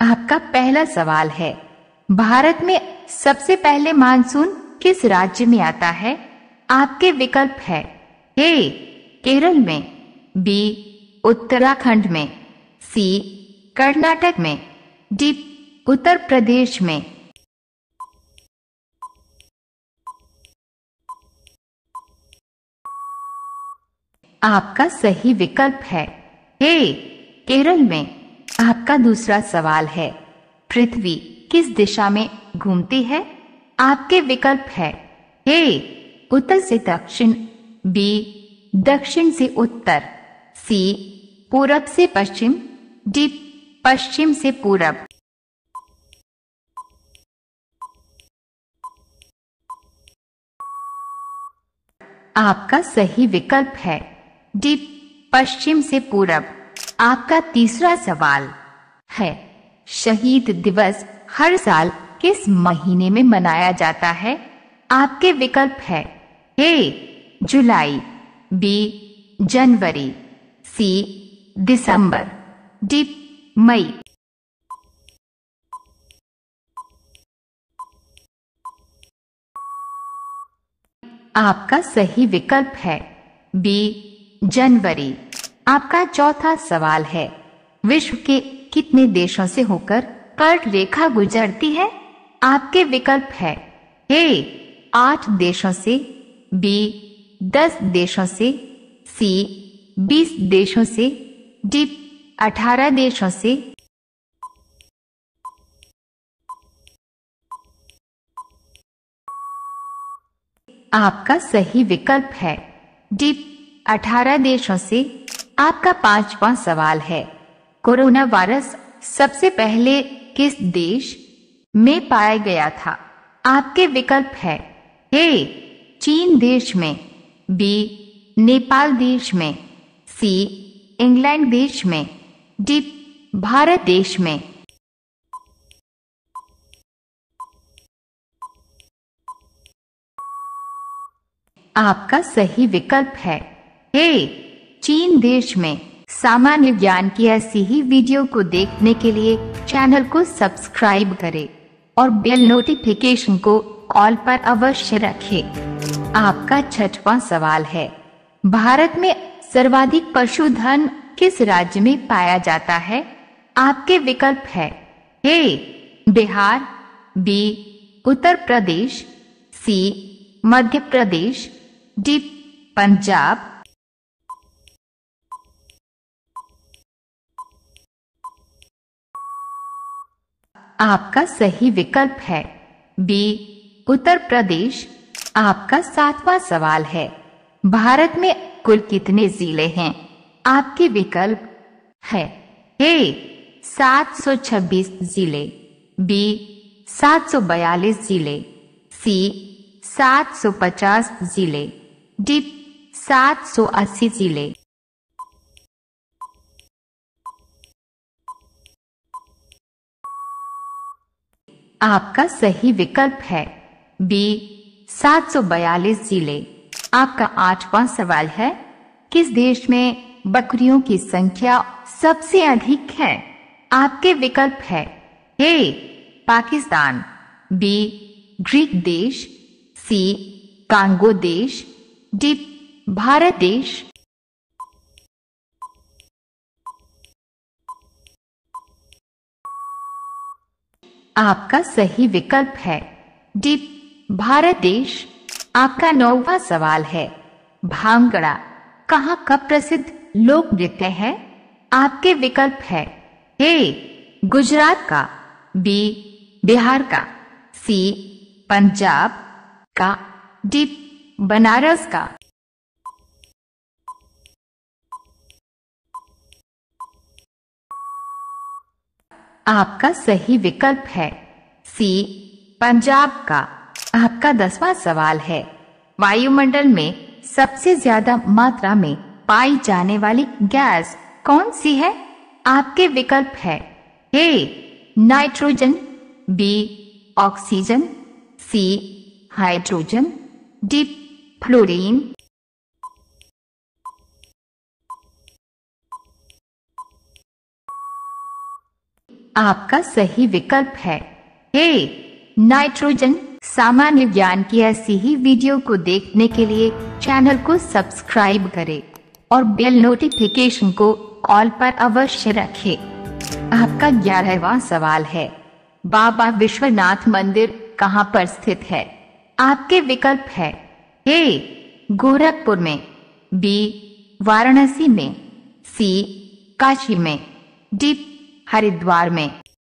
आपका पहला सवाल है, भारत में सबसे पहले मानसून किस राज्य में आता है? आपके विकल्प है ए केरल में, बी उत्तराखंड में, सी कर्नाटक में, डी उत्तर प्रदेश में। आपका सही विकल्प है ए केरल में। आपका दूसरा सवाल है, पृथ्वी किस दिशा में घूमती है? आपके विकल्प है ए उत्तर से दक्षिण, बी दक्षिण से उत्तर, सी पूरब से पश्चिम, डी पश्चिम से पूरब। आपका सही विकल्प है डी पश्चिम से पूरब। आपका तीसरा सवाल है, शहीद दिवस हर साल किस महीने में मनाया जाता है? आपके विकल्प है ए जुलाई, बी जनवरी, सी दिसंबर, डी मई। आपका सही विकल्प है बी जनवरी। आपका चौथा सवाल है, विश्व के कितने देशों से होकर कर्क रेखा गुजरती है? आपके विकल्प है ए 8 देशों से, बी 10 देशों से, सी 20 देशों से, डी 18 देशों से। आपका सही विकल्प है डी 18 देशों से। आपका पांचवा सवाल है, कोरोना वायरस सबसे पहले किस देश में पाया गया था? आपके विकल्प है ए चीन देश में, बी नेपाल देश में, सी इंग्लैंड देश में, डी भारत देश में। आपका सही विकल्प है ए चीन देश में। सामान्य ज्ञान की ऐसी ही वीडियो को देखने के लिए चैनल को सब्सक्राइब करें और बेल नोटिफिकेशन को ऑल पर अवश्य रखें। आपका छठवां सवाल है, भारत में सर्वाधिक पशुधन किस राज्य में पाया जाता है? आपके विकल्प है A Bihar, B Uttar Pradesh, C Madhya Pradesh, D Punjab. आपका सही विकल्प है बी उत्तर प्रदेश। आपका सातवां सवाल है, भारत में कुल कितने जिले हैं? आपके विकल्प है ए 726 जिले, बी 742 जिले, सी 750 जिले, डी 780 जिले। आपका सही विकल्प है बी 742 जिले। आपका आठवां सवाल है, किस देश में बकरियों की संख्या सबसे अधिक है? आपके विकल्प है ए पाकिस्तान, बी ग्रीक देश, सी कांगो देश, डी भारत देश। आपका सही विकल्प है डी भारत देश। आपका नौवां सवाल है, भांगड़ा कहाँ का प्रसिद्ध लोक नृत्य है? आपके विकल्प है ए गुजरात का, बी बिहार का, सी पंजाब का, डी बनारस का। आपका सही विकल्प है सी पंजाब का। आपका 10वां सवाल है, वायुमंडल में सबसे ज्यादा मात्रा में पाई जाने वाली गैस कौन सी है? आपके विकल्प है A nitrogen, B oxygen, C hydrogen, D fluorine. आपका सही विकल्प है। A nitrogen. सामान्य ज्ञान की ऐसी ही वीडियो को देखने के लिए चैनल को सब्सक्राइब करें और बेल नोटिफिकेशन को ऑल पर अवश्य रखें। आपका 11वां सवाल है, बाबा विश्वनाथ मंदिर कहाँ पर स्थित है? आपके विकल्प है ए गोरखपुर में, बी वाराणसी में, सी काशी में, डी हरिद्वार में।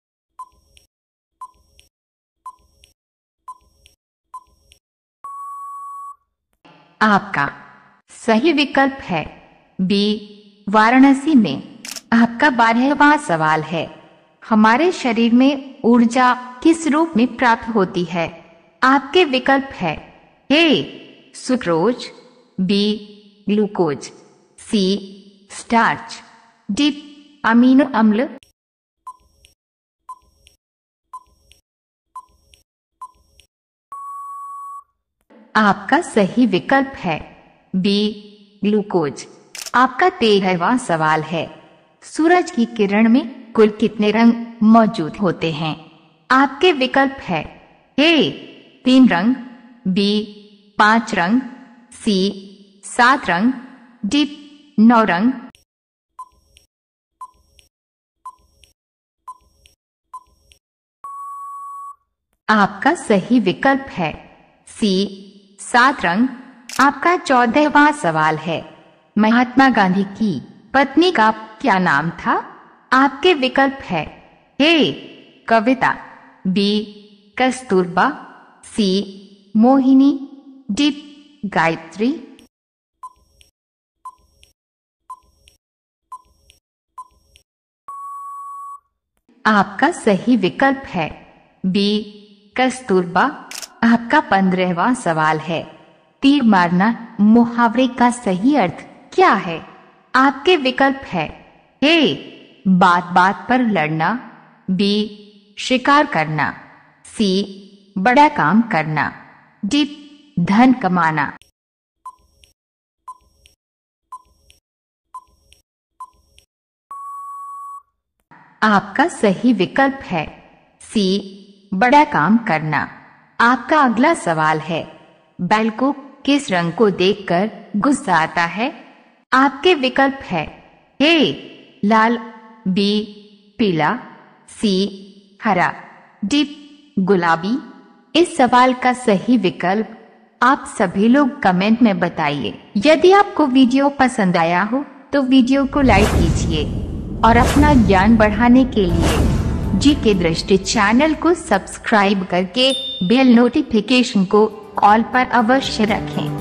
आपका सही विकल्प है बी वाराणसी में। आपका 12वां सवाल है, हमारे शरीर में ऊर्जा किस रूप में प्राप्त होती है? आपके विकल्प है A sucrose, B glucose, C starch, D amino अम्ल। आपका सही विकल्प है बी ग्लूकोज। आपका 13वां सवाल है, सूरज की किरण में कुल कितने रंग मौजूद होते हैं? आपके विकल्प है ए 3 रंग, बी 5 रंग, सी 7 रंग, डी 9 रंग। आपका सही विकल्प है सी 7 रंग। आपका 14वां सवाल है, महात्मा गांधी की पत्नी का क्या नाम था? आपके विकल्प है A Kavita, B Kasturba, C Mohini, D Gayatri. आपका सही विकल्प है बी कस्तूरबा। आपका 15वां सवाल है, तीर मारना मुहावरे का सही अर्थ क्या है? आपके विकल्प है ए बात बात पर लड़ना, बी शिकार करना, सी बड़ा काम करना, डी धन कमाना। आपका सही विकल्प है सी बड़ा काम करना। आपका अगला सवाल है, बैल को किस रंग को देखकर गुस्सा आता है? आपके विकल्प है ए लाल, बी पीला, सी हरा, डी गुलाबी। इस सवाल का सही विकल्प आप सभी लोग कमेंट में बताइए। यदि आपको वीडियो पसंद आया हो तो वीडियो को लाइक कीजिए और अपना ज्ञान बढ़ाने के लिए जीके दृष्टि चैनल को सब्सक्राइब करके बेल नोटिफिकेशन को ऑल पर अवश्य रखें।